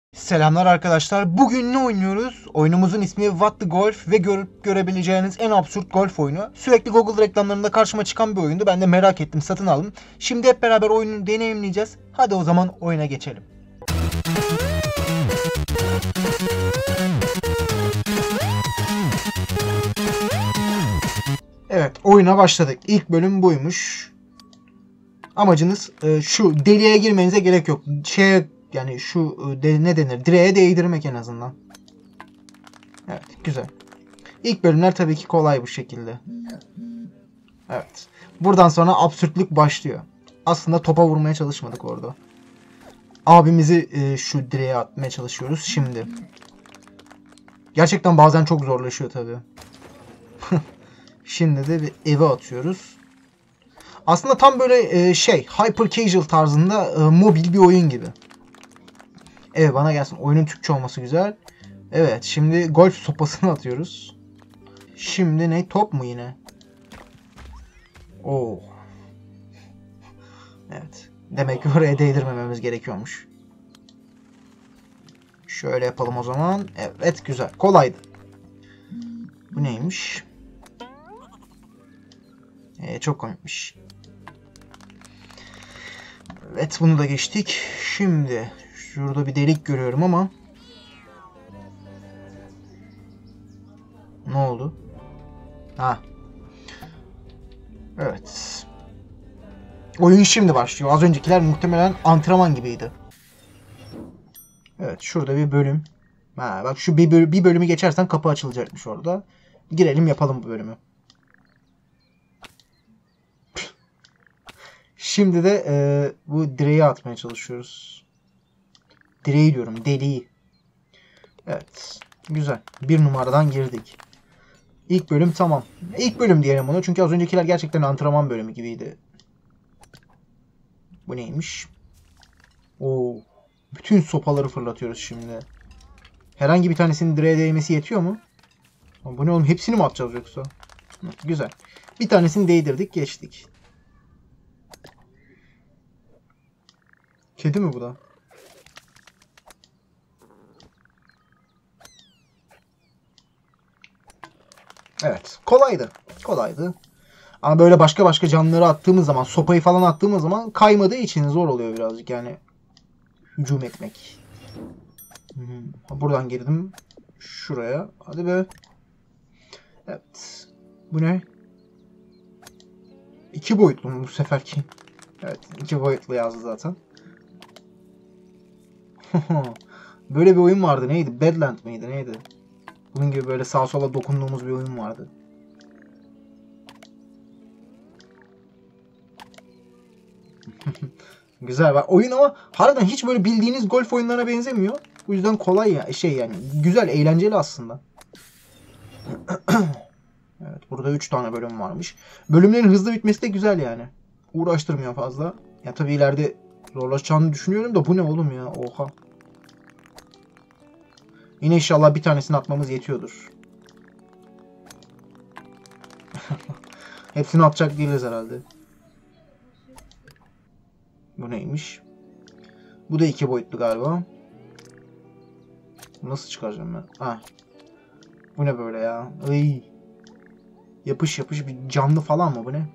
Selamlar arkadaşlar. Bugün ne oynuyoruz? Oyunumuzun ismi What the Golf ve görüp görebileceğiniz en absürt golf oyunu. Sürekli Google reklamlarında karşıma çıkan bir oyundu. Ben de merak ettim, satın aldım. Şimdi hep beraber oyunu deneyimleyeceğiz. Hadi o zaman oyuna geçelim. Evet, oyuna başladık. İlk bölüm buymuş. Amacınız şu deliğe girmenize gerek yok. Yani şu ne denir? Direğe değdirmek en azından. Evet, güzel. İlk bölümler tabii ki kolay bu şekilde. Evet. Buradan sonra absürtlük başlıyor. Aslında topa vurmaya çalışmadık orada. Abimizi şu direğe atmaya çalışıyoruz şimdi. Gerçekten bazen çok zorlaşıyor tabii. Şimdi de bir eve atıyoruz. Aslında tam böyle hyper casual tarzında mobil bir oyun gibi. Evet, bana gelsin. Oyunun Türkçe olması güzel. Evet, şimdi golf sopasını atıyoruz. Şimdi ne? Top mu yine? Oo. Evet. Demek ki oraya değdirmememiz gerekiyormuş. Şöyle yapalım o zaman. Evet, güzel. Kolaydı. Bu neymiş? Çok komikmiş. Evet, bunu da geçtik. Şimdi şurada bir delik görüyorum ama ne oldu? Ha. Evet. Oyun şimdi başlıyor. Az öncekiler muhtemelen antrenman gibiydi. Evet, şurada bir bölüm. Ha, bak şu bir bölümü geçersen kapı açılacakmış orada. Girelim, yapalım bu bölümü. Şimdi de bu direği atmaya çalışıyoruz. Direği diyorum, deliği. Evet, güzel. Bir numaradan girdik. İlk bölüm tamam. İlk bölüm diyelim onu, çünkü az öncekiler gerçekten antrenman bölümü gibiydi. Bu neymiş? Oo, bütün sopaları fırlatıyoruz şimdi. Herhangi bir tanesinin direğe değmesi yetiyor mu? Bu ne oğlum, hepsini mi atacağız yoksa? Güzel. Bir tanesini değdirdik, geçtik. Kedi mi bu da? Evet. Kolaydı. Kolaydı. Ama böyle başka canlıları attığımız zaman, sopayı falan attığımız zaman kaymadığı için zor oluyor birazcık yani. Hücum etmek. Buradan girdim. Şuraya. Hadi be. Evet. Bu ne? 2 boyutlu mu bu seferki? Evet. 2 boyutlu yazdı zaten. Böyle bir oyun vardı. Neydi? Badland mıydı? Neydi? Bunun gibi böyle sağa sola dokunduğumuz bir oyun vardı. Güzel. Bak, oyun ama harbiden hiç böyle bildiğiniz golf oyunlarına benzemiyor. Bu yüzden kolay ya. Yani güzel, eğlenceli aslında. Evet, burada 3 tane bölüm varmış. Bölümlerin hızlı bitmesi de güzel yani. Uğraştırmıyor fazla. Ya tabii ileride zorlaşacağını düşünüyorum da bu ne oğlum ya? Oha. Yine inşallah bir tanesini atmamız yetiyordur. Hepsini atacak değiliz herhalde. Bu neymiş? Bu da 2 boyutlu galiba. Nasıl çıkaracağım ben? Ha. Bu ne böyle ya? Iy. Yapış bir canlı falan mı bu ne?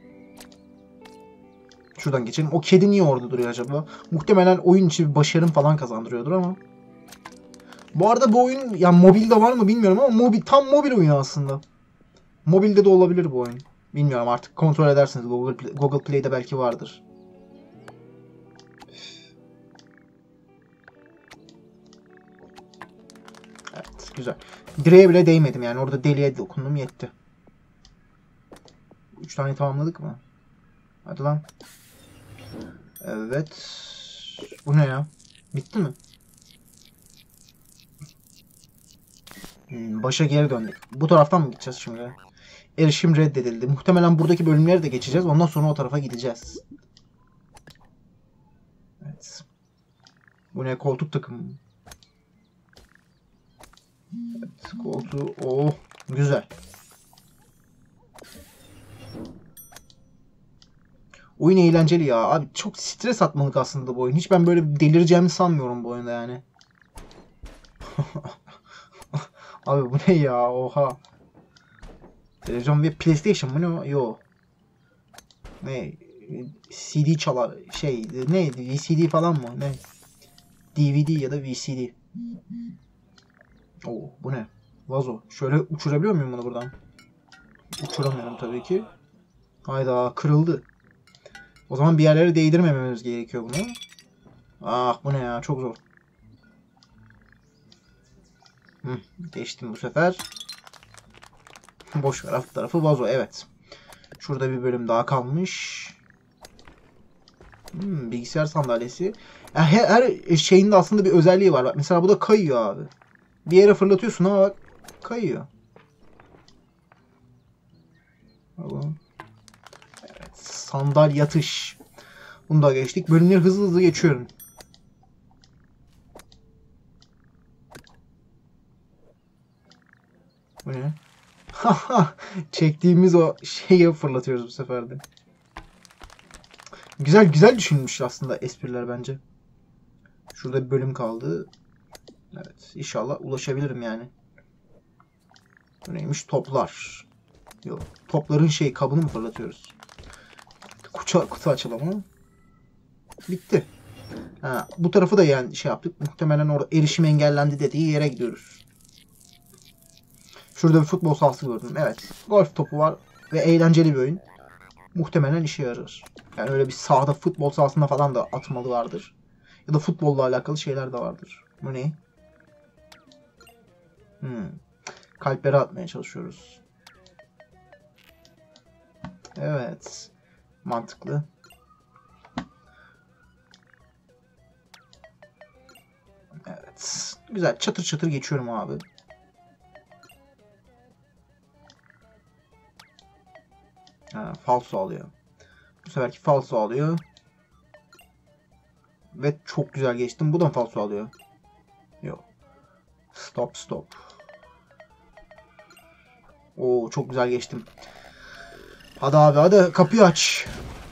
Şuradan geçelim. O kedi niye orada duruyor acaba? Muhtemelen oyun için bir başarım falan kazandırıyordur ama. Bu arada bu oyun yani mobilde var mı bilmiyorum ama tam mobil oyun aslında. Mobilde de olabilir bu oyun. Bilmiyorum, artık kontrol edersiniz. Google Play'de belki vardır. Evet, güzel. Direğe bile değmedim yani. Orada deliğe dokundum, yetti. 3 tane tamamladık mı? Hadi lan. Evet. Bu ne ya? Bitti mi? Başa geri döndük. Bu taraftan mı gideceğiz şimdi? Erişim reddedildi. Muhtemelen buradaki bölümleri de geçeceğiz. Ondan sonra o tarafa gideceğiz. Evet. Bu ne? Koltuk takımı. Evet, koltuğu. Oh, güzel. Oyun eğlenceli ya. Abi çok stres atmalık aslında bu oyun. Hiç ben böyle delireceğimi sanmıyorum bu oyunda yani. Abi bu ne ya? Oha. Televizyon ve PlayStation mı ne? Yo. Ne? CD çalar şey neydi? VCD falan mı? Ne? DVD ya da VCD. Oo, bu ne? Vazo. Şöyle uçurabiliyor muyum bunu buradan? Uçuramıyorum tabii ki. Hayda, kırıldı. O zaman bir yerlere değdirmememiz gerekiyor bunu. Ah, bu ne ya? Çok zor. Geçtim bu sefer. Boş ver, alt tarafı vazo. Evet. Şurada bir bölüm daha kalmış. Bilgisayar sandalyesi. Ya her şeyin de aslında bir özelliği var. Bak mesela bu da kayıyor abi. Bir yere fırlatıyorsun ama bak kayıyor. Evet, sandal yatış. Bunu da geçtik. Bölümleri hızlı hızlı geçiyorum. Bu ne? Çektiğimiz o şeyi fırlatıyoruz bu sefer de. Güzel güzel düşünmüş aslında espriler bence. Şurada bir bölüm kaldı. Evet, inşallah ulaşabilirim yani. Bu neymiş? Toplar. Yok. Topların kabını mı fırlatıyoruz? Kutu açılımı. Bitti. Ha, bu tarafı da yani yaptık. Muhtemelen orada erişim engellendi dediği yere gidiyoruz. Şurada bir futbol sahası gördüm. Evet. Golf topu var ve eğlenceli bir oyun. Muhtemelen işe yarar. Yani öyle bir sahada futbol sahasında falan da atmalı vardır. Ya da futbolla alakalı şeyler de vardır. Bu ne? Kalpleri atmaya çalışıyoruz. Evet. Mantıklı. Evet. Güzel. Çatır çatır geçiyorum abi. Ha, falso alıyor. Bu seferki falso alıyor. Ve çok güzel geçtim. Bu da falso alıyor. Yok. Stop stop. Oo, çok güzel geçtim. Hadi abi hadi kapıyı aç.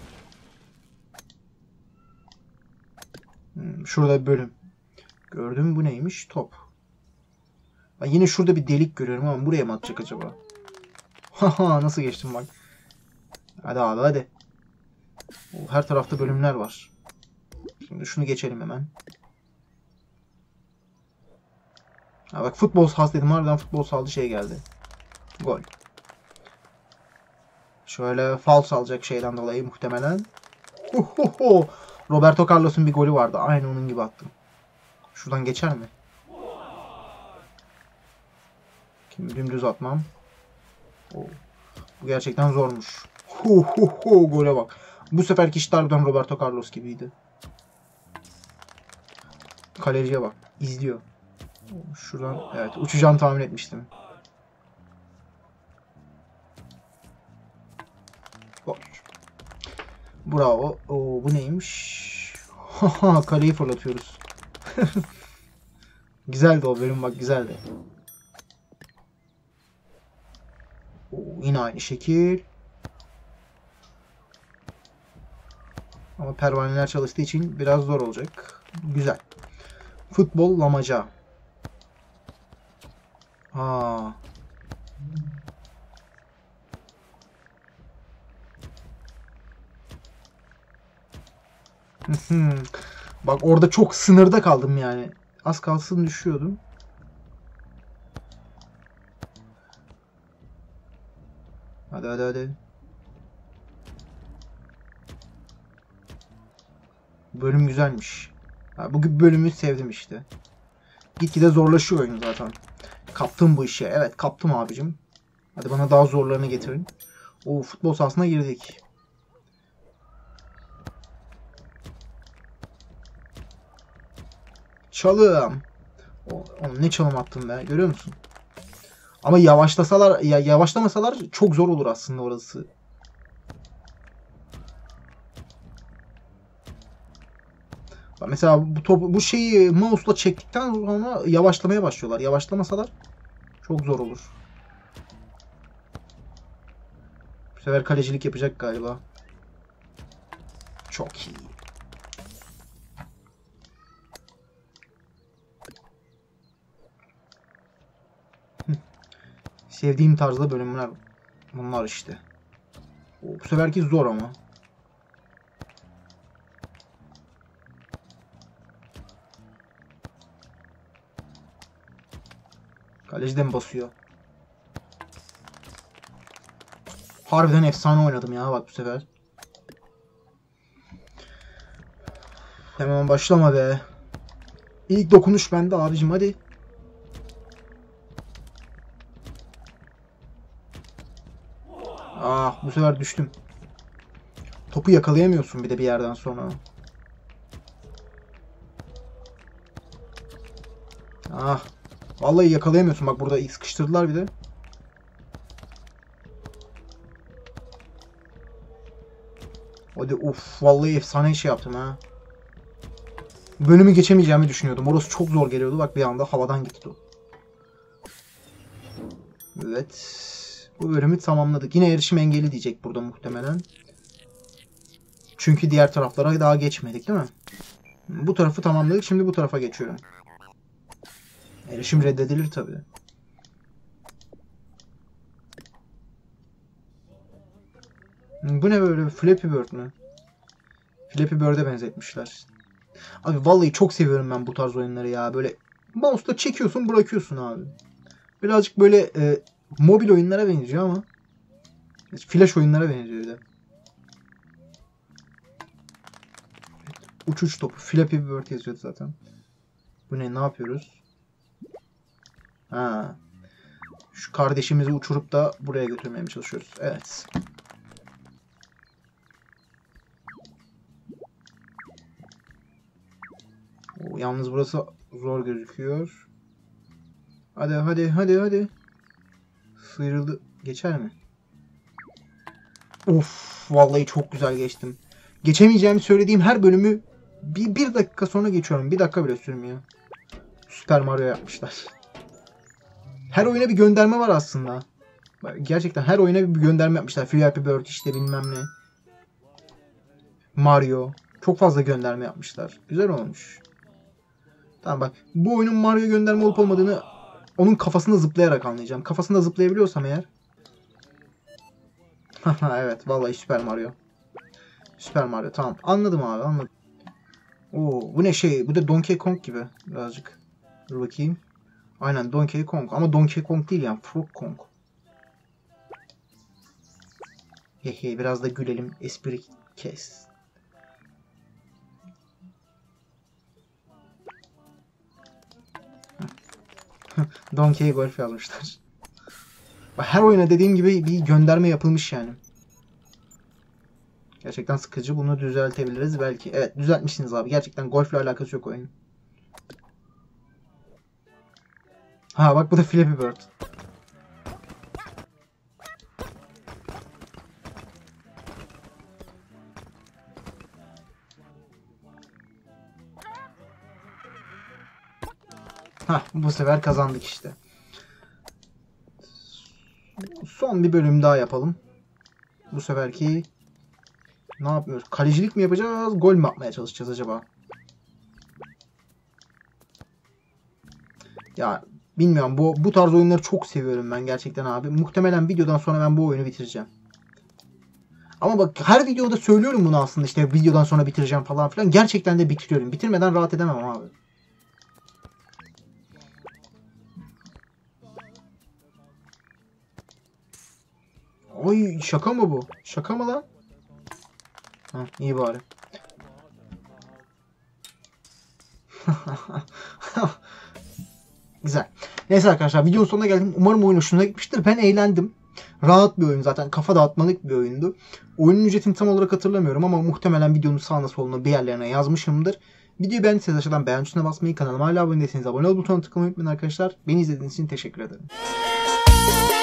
Şurada bir bölüm. Gördün mü bu neymiş? Top. Ben yine şurada bir delik görüyorum ama buraya mı atacak acaba? Haha, nasıl geçtim bak. Hadi abi hadi. Her tarafta bölümler var. Şimdi şunu geçelim hemen. Ha bak, futbol sahası dedim, harbiden futbol sahası geldi. Gol. Şöyle falso alacak şeyden dolayı muhtemelen. Roberto Carlos'un bir golü vardı. Aynı onun gibi attım. Şuradan geçer mi? Şimdi dümdüz atmam. Bu gerçekten zormuş. Gole bak. Bu seferki işte harbiden Roberto Carlos gibiydi. Kaleciye bak. İzliyor. Şuradan evet, uçacağını tahmin etmiştim. Gol. Bravo. Oo, bu neymiş? Kaleyi fırlatıyoruz. Güzeldi o bölüm, bak güzeldi. Oo, yine aynı şekil. Ama pervaneler çalıştığı için biraz zor olacak. Güzel. Futbol lamaca. Aa. Bak orada çok sınırda kaldım yani. Az kalsın düşüyordum. Hadi hadi hadi. Bölüm güzelmiş. Ha, bu bölümü sevdim işte. Gitgide zorlaşıyor oyun zaten. Kaptım bu işi. Evet, kaptım abicim. Hadi bana daha zorlarını getirin. O futbol sahasına girdik. Çalım. Oğlum ne çalım attım be. Görüyor musun? Ama yavaşlasalar, yavaşlamasalar çok zor olur aslında orası. Mesela bu şeyi mouse'la çektikten sonra yavaşlamaya başlıyorlar. Yavaşlamasalar çok zor olur. Bu sefer kalecilik yapacak galiba. Çok iyi. Sevdiğim tarzda bölümler bunlar işte. Bu seferki zor ama. Kaleciden basıyor. Harbiden efsane oynadım ya bak bu sefer. Hemen başlama be. İlk dokunuş bende abicim, hadi. Ah, bu sefer düştüm. Topu yakalayamıyorsun bir de bir yerden sonra. Ah. Vallahi yakalayamıyorsun. Bak burada sıkıştırdılar bir de. Hadi uf, vallahi efsane şey yaptım ha. Bölümü geçemeyeceğimi düşünüyordum. Orası çok zor geliyordu. Bak bir anda havadan gitti o. Evet. Bu bölümü tamamladık. Yine erişim engeli diyecek burada muhtemelen. Çünkü diğer taraflara daha geçmedik değil mi? Bu tarafı tamamladık. Şimdi bu tarafa geçiyorum. Erişim reddedilir tabii. Bu ne böyle? Flappy Bird mü? Flappy Bird'e benzetmişler. Abi vallahi çok seviyorum ben bu tarz oyunları ya. Böyle mouse'la çekiyorsun, bırakıyorsun abi. Birazcık böyle mobil oyunlara benziyor ama flash oyunlara benziyor da. Uçuş topu. Flappy Bird yazıyordu zaten. Bu ne? Ne yapıyoruz? Ha. Şu kardeşimizi uçurup da buraya götürmeye çalışıyoruz. Evet. Yalnız burası zor gözüküyor. Hadi hadi hadi hadi. Sıyrıldı. Geçer mi? Of, vallahi çok güzel geçtim. Geçemeyeceğimi söylediğim her bölümü bir dakika sonra geçiyorum. Bir dakika bile sürmüyor. Super Mario yapmışlar. Her oyuna bir gönderme var aslında. Gerçekten her oyuna bir gönderme yapmışlar. Flappy Bird işte bilmem ne. Mario. Çok fazla gönderme yapmışlar. Güzel olmuş. Tamam bak. Bu oyunun Mario gönderme olup olmadığını onun kafasında zıplayarak anlayacağım. Kafasında zıplayabiliyorsam eğer. Evet vallahi Super Mario. Super Mario tamam. Anladım abi, anladım. Oo, bu ne şey? Bu da Donkey Kong gibi birazcık. Dur bakayım. Aynen Donkey Kong ama Donkey Kong değil yani Frog Kong. Hehe, biraz da gülelim. Espri kes. Donkey Golf yazmışlar. Her oyuna dediğim gibi bir gönderme yapılmış yani. Gerçekten sıkıcı. Bunu düzeltebiliriz belki. Evet, düzeltmişsiniz abi. Gerçekten golfle alakası yok oyunun. Ha bak, bu da Flappy Bird. Ha, bu sefer kazandık işte. Son bir bölüm daha yapalım. Bu seferki ne yapıyoruz? Kalecilik mi yapacağız? Gol mü atmaya çalışacağız acaba? Ya bilmiyorum. Bu tarz oyunları çok seviyorum ben gerçekten abi. Muhtemelen videodan sonra ben bu oyunu bitireceğim. Ama bak, her videoda söylüyorum bunu aslında, işte videodan sonra bitireceğim falan filan. Gerçekten de bitiriyorum. Bitirmeden rahat edemem abi. Oy, şaka mı bu? Şaka mı lan? Ha, iyi bari. Güzel. Neyse arkadaşlar, videonun sonuna geldim. Umarım oyun hoşuna gitmiştir. Ben eğlendim. Rahat bir oyun zaten. Kafa dağıtmalık bir oyundu. Oyunun ücretini tam olarak hatırlamıyorum ama muhtemelen videonun sağına soluna bir yerlerine yazmışımdır. Videoyu beğendiyseniz aşağıdan beğen tuşuna basmayı, kanalıma hala abone değilseniz abone ol butonuna tıklamayı unutmayın arkadaşlar. Beni izlediğiniz için teşekkür ederim.